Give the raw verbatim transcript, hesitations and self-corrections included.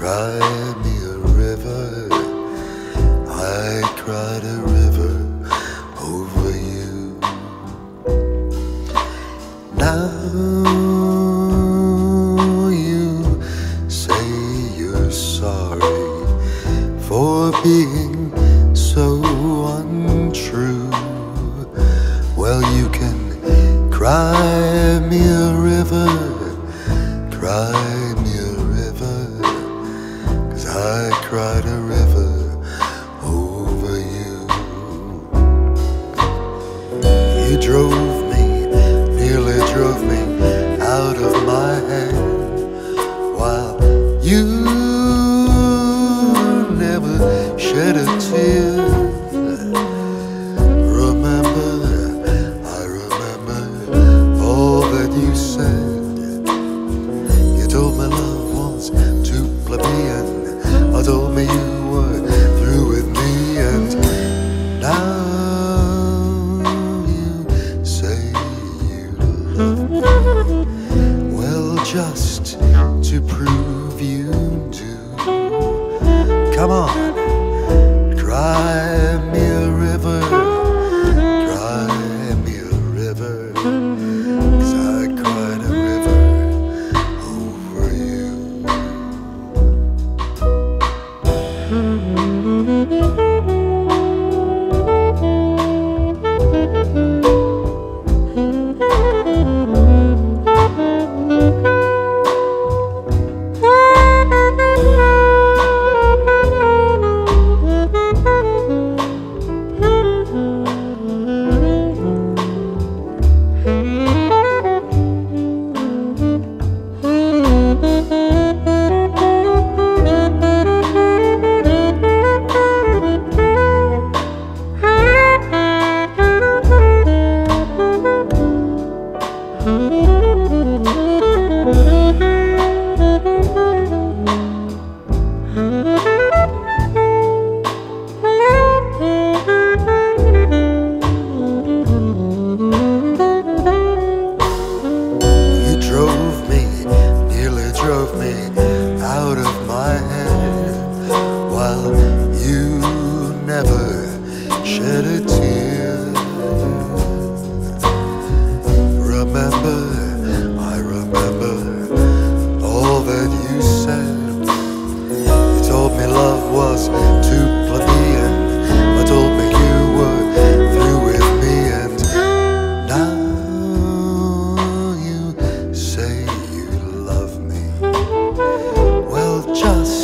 cry me a river. I cried a river over you. Now you say you're sorry for being so untrue. Well, you can cry me a river, cry me a river, 'cause I cried a river over you. You drove me, nearly drove me out of my head, while you never shed a tear. Remember, I remember all that you said. You told me love was too plebeian. I told me you were through with me, and now you say you love me. Well, just to prove you do, come on, cry me a river, cry me a river, 'cause I cried a river over you. Just